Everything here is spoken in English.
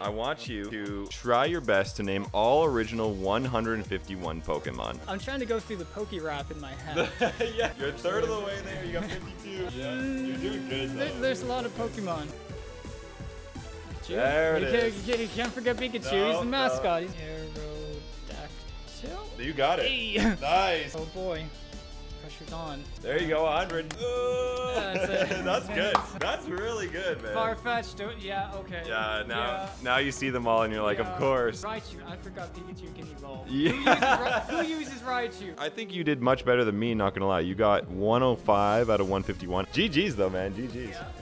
I want you to try your best to name all original 151 Pokemon. I'm trying to go through the Poke Rap in my head. Yeah, you're a third of the way there. You got 52. Yeah, you're doing good though. There's a lot of Pokemon. Pikachu? There it is. You can't forget Pikachu. No, He's the mascot. no. Aerodactyl? You got it. Hey. Nice. Oh boy. Pressure's on. There you go, 100. That's it. That's good. That's really good, man. Far-fetched. Yeah, okay. Yeah, now you see them all and you're like, of course. Raichu. I forgot Pikachu can evolve. Yeah. Who uses Raichu? I think you did much better than me, not gonna lie. You got 105 out of 151. GG's though, man. GG's. Yeah.